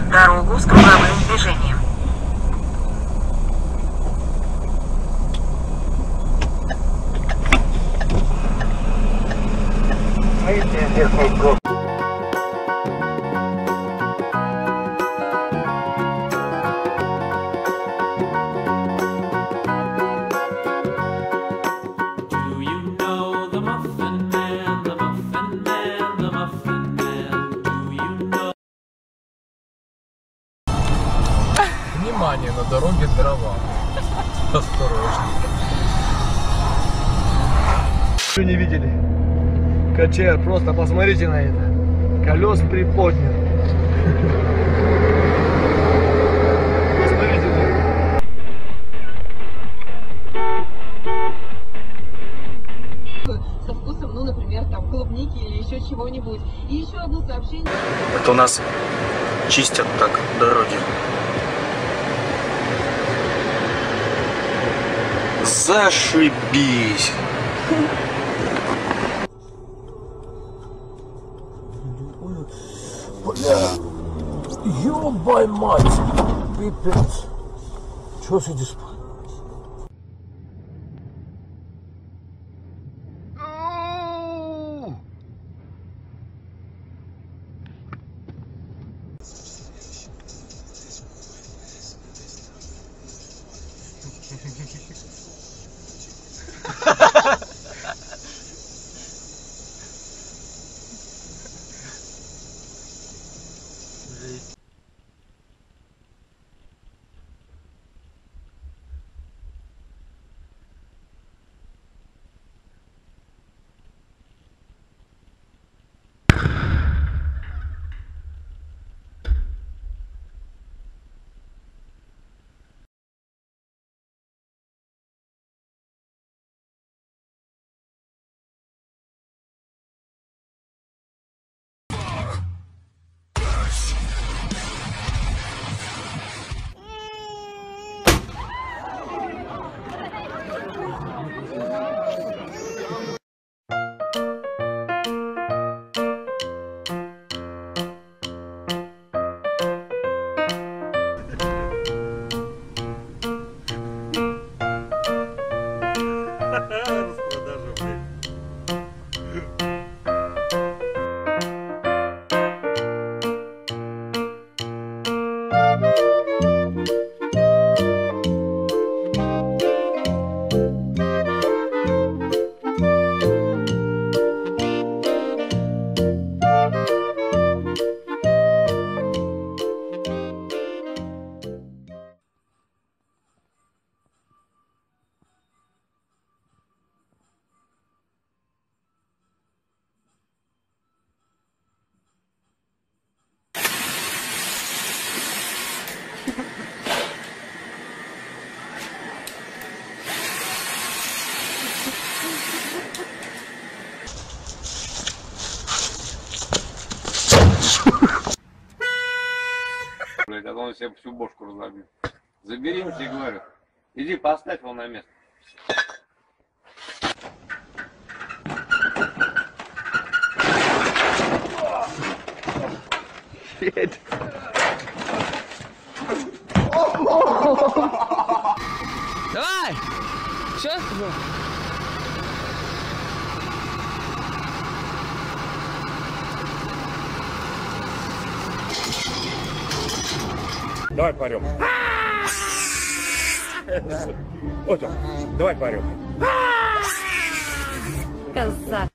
дорогу с круговым движением. Внимание, на дороге дрова. Осторожно. Вы не видели? КЧР, просто посмотрите на это. Колес приподняты. Посмотрите на это. Со вкусом, ну, например, там клубники или еще чего-нибудь. И еще одно сообщение. Это у нас чистят так дороги. Зашибись! Бля, ёбай мать, пипец. Чё сидишь? Блять, а то он себе всю бошку разобьет. Забери его, тебе говорю. Иди, поставь его на место. Давай! Что? Давай парем. Вот он. Давай парем. Коза.